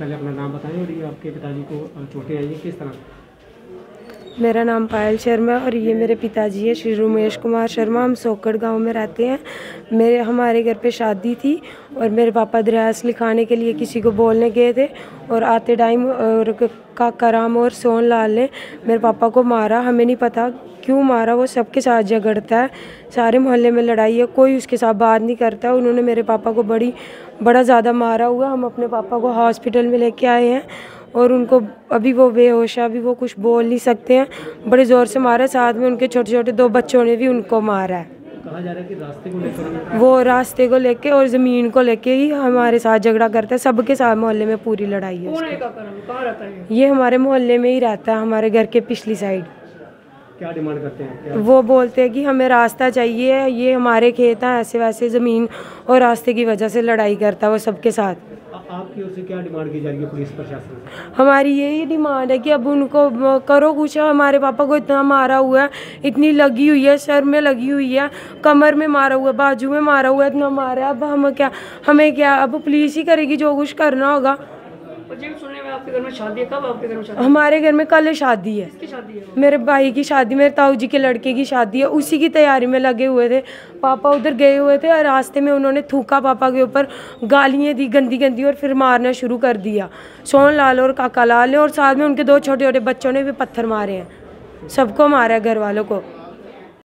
पहले अपना नाम बताएं और ये आपके पिताजी को चोटें आई हैं किस तरह? मेरा नाम पायल शर्मा और ये मेरे पिताजी है श्री उमेश कुमार शर्मा। हम सोकड़ गांव में रहते हैं। हमारे घर पे शादी थी और मेरे पापा दरख्वास्त लिखाने के लिए किसी को बोलने गए थे और आते टाइम और काका राम और सोन लाल ने मेरे पापा को मारा। हमें नहीं पता क्यों मारा, वो सबके साथ झगड़ता है, सारे मोहल्ले में लड़ाई है, कोई उसके साथ बात नहीं करता। उन्होंने मेरे पापा को बड़ा ज़्यादा मारा हुआ। हम अपने पापा को हॉस्पिटल में लेके आए हैं और उनको अभी वो बेहोश है, अभी वो कुछ बोल नहीं सकते हैं। बड़े ज़ोर से मारा, साथ में उनके छोटे छोटे 2 बच्चों ने भी उनको मारा है। कहा जा रहा है कि रास्ते को लेकर वो रास्ते को लेके और ज़मीन को लेके ही हमारे साथ झगड़ा करता है। सबके साथ मोहल्ले में पूरी लड़ाई है। कहाँ रहता है? ये हमारे मोहल्ले में ही रहता है, हमारे घर के पिछली साइड। क्या डिमांड करते हैं? वो बोलते हैं कि हमें रास्ता चाहिए, ये हमारे खेत हैं, ऐसे वैसे ज़मीन और रास्ते की वजह से लड़ाई करता है वो सबके साथ। आपकी ओर से क्या डिमांड की जा रही है पुलिस प्रशासन से? हमारी यही डिमांड है कि अब उनको करो कुछ। हमारे पापा को इतना मारा हुआ है, इतनी लगी हुई है, सर में लगी हुई है, कमर में मारा हुआ है, बाजू में मारा हुआ है, इतना मारा है। अब हमें क्या अब पुलिस ही करेगी जो कुछ करना होगा। सुनने में आपके घर में शादी है, कब आपके घर में शादी? हमारे घर में कल शादी है। किसकी शादी है? मेरे भाई की शादी, मेरे ताऊ जी के लड़के की शादी है, उसी की तैयारी में लगे हुए थे। पापा उधर गए हुए थे और रास्ते में उन्होंने थूका पापा के ऊपर, गालियाँ दी गंदी गंदी और फिर मारना शुरू कर दिया। सोन लाल और काका लाल ने और साथ में उनके 2 छोटे छोटे बच्चों ने भी पत्थर मारे हैं। सबको मारा है, घर वालों को।